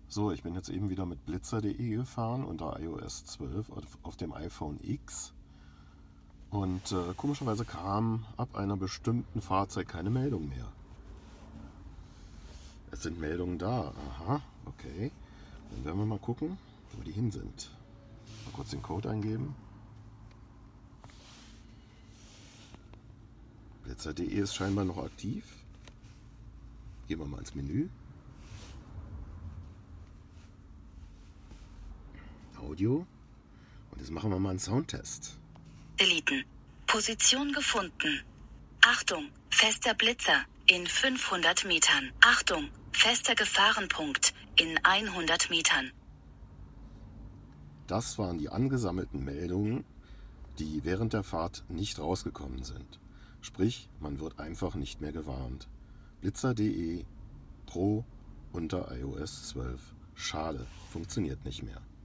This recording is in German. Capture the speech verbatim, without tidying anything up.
So, ich bin jetzt eben wieder mit blitzer punkt de gefahren unter i O S zwölf auf, auf dem iPhone X. Und äh, komischerweise kam ab einer bestimmten Fahrzeit keine Meldung mehr. Es sind Meldungen da. Aha, okay. Dann werden wir mal gucken, wo die hin sind. Mal kurz den Code eingeben. blitzer punkt de ist scheinbar noch aktiv. Gehen wir mal ins Menü. Audio. Und jetzt machen wir mal einen Soundtest. Deleten. Position gefunden. Achtung, fester Blitzer in fünfhundert Metern. Achtung, fester Gefahrenpunkt in hundert Metern. Das waren die angesammelten Meldungen, die während der Fahrt nicht rausgekommen sind. Sprich, man wird einfach nicht mehr gewarnt. blitzer punkt de Pro unter i O S zwölf. Schade, funktioniert nicht mehr.